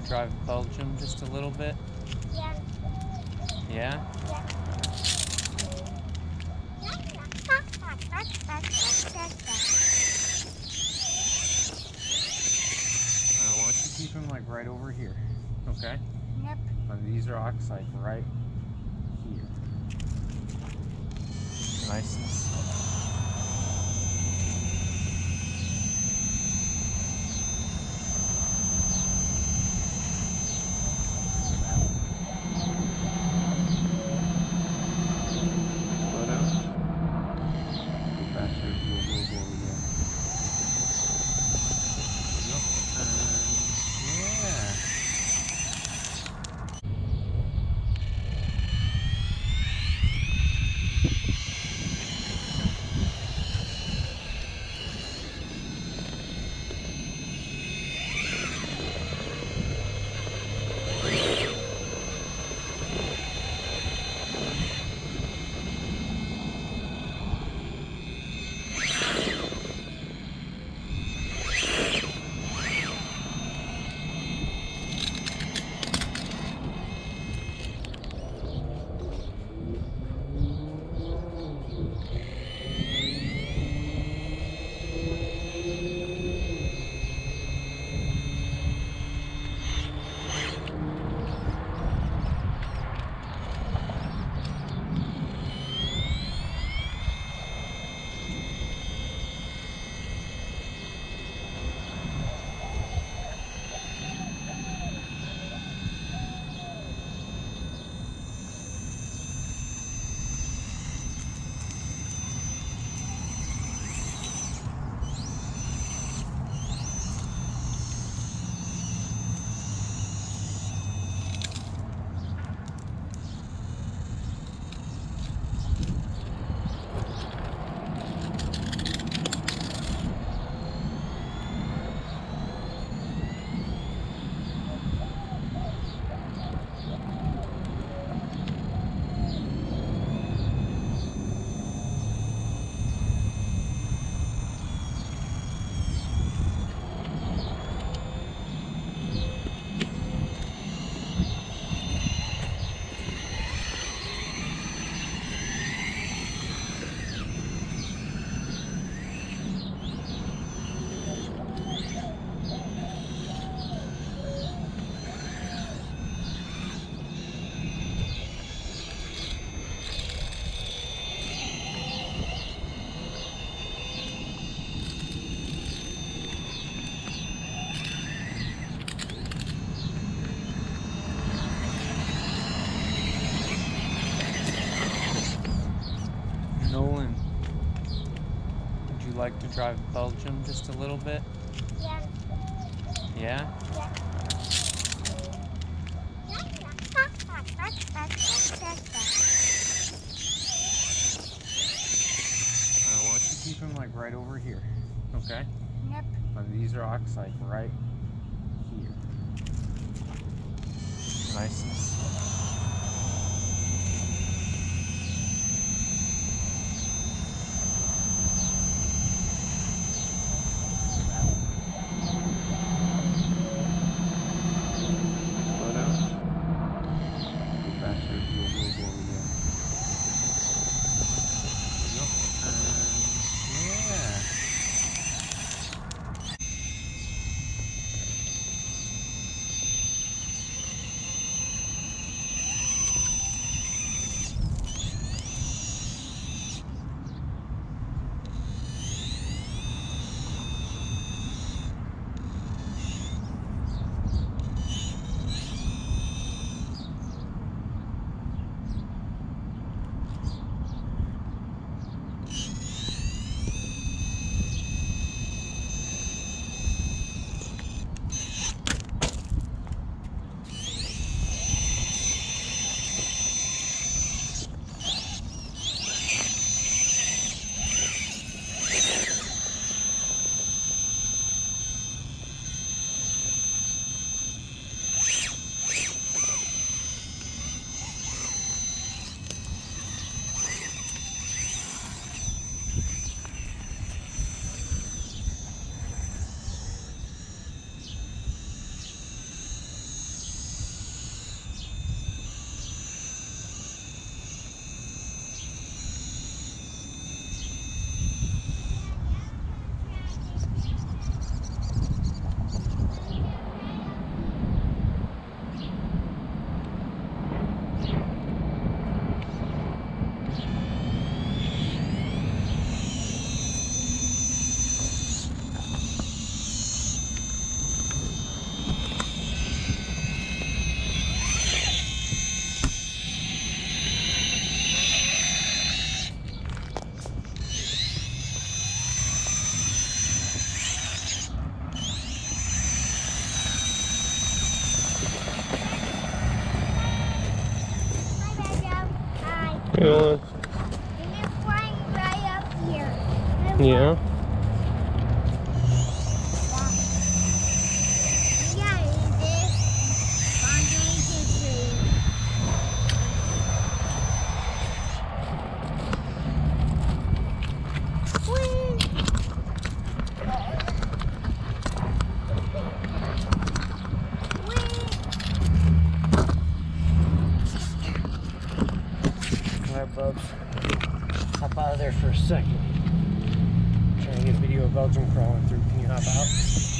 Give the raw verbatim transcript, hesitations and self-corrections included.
drive Belgium just a little bit? Yeah. Yeah? Uh, why don't you keep him like right over here, okay? Yep. And these rocks like right here. Nice and slow. Slow down. Go faster. Go, go, go, yeah. Yep. And yeah. Nolan, would you like to drive Belgium just a little bit? Yeah. Yeah? Uh, why don't you keep him like right over here, okay? Yep. And these rocks like right here. Nice and slow. Slow down. Go faster. Go, go, go, yeah. Yep. And yeah. You And it's flying right up here. yeah. Yeah, it is. Foundation tree. Whee! Whee! Alright, bubs. Hop out of there for a second. Trying to get a video of Belgium crawling through. Can you hop out?